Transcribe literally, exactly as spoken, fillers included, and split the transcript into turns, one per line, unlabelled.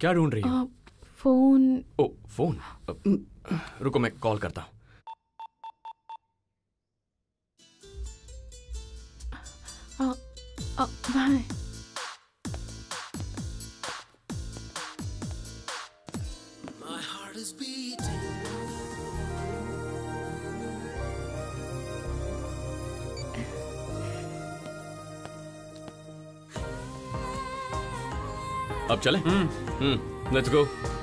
क्या ढूंढ रही हो?
फोन।
ओ फोन, रुको मैं कॉल करता हूँ।
बाय।
अब चले? Hmm, let's go.